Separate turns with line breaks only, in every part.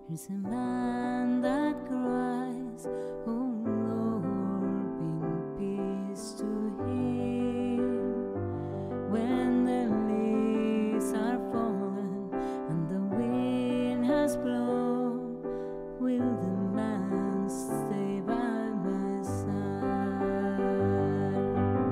Here's a man that cries, oh Lord, bring peace to him. When the leaves are fallen and the wind has blown, will the man stay by my side?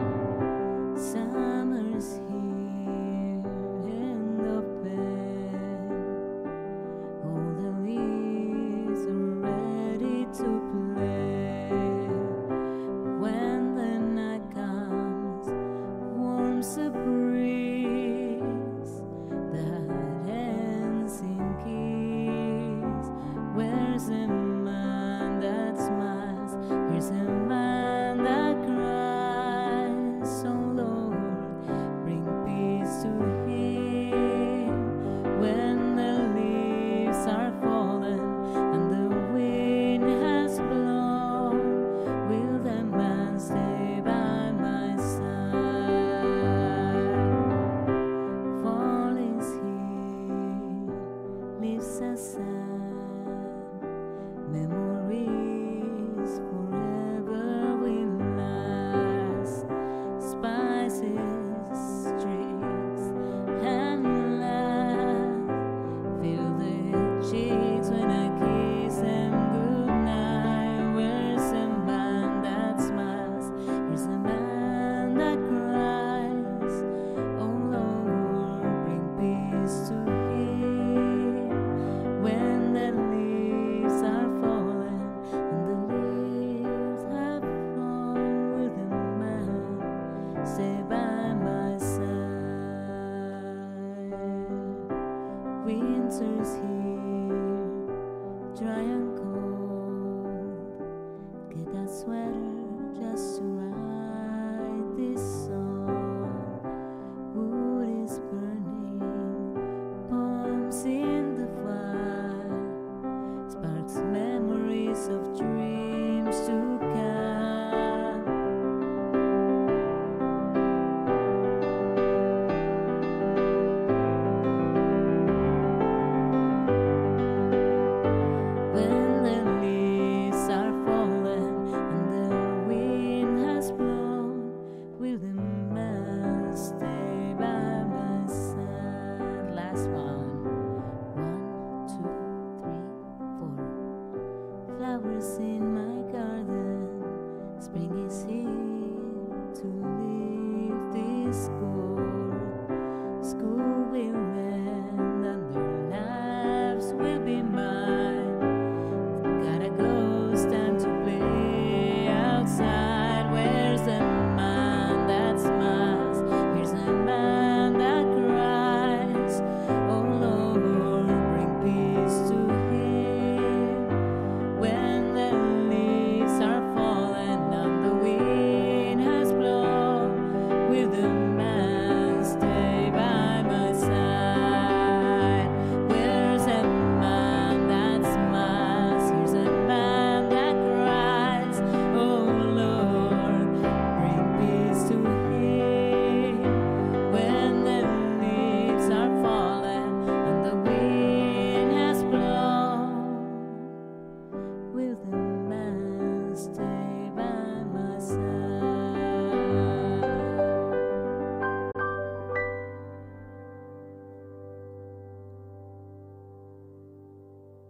Summer's here in the bed, all the leaves are ready to play. When the night comes, warms a breeze that ends in kiss. Where's a man that smiles? Where's a man that cries? Oh Lord, bring peace to him. When the leaves are fallen and the wind has blown, will the man stay by my side? Fall is here, leaves are sad, memories forever will last. Spices, tricks, and laughs fill the cheeks when I kiss them goodnight. Where's a man that smiles? Where's a man that cries? Oh Lord, bring peace to him. When the leaves are fallen and the leaves have fallen, will the man stay by my side? Winter's here, dry and cold. Get that sweater just to write this song. Wood is burning, poems in the fire, sparks memories of dreams to come. When the leaves are fallen and the wind has blown, will the man stay by my side? Last one. 1, 2, 3, 4. Flowers in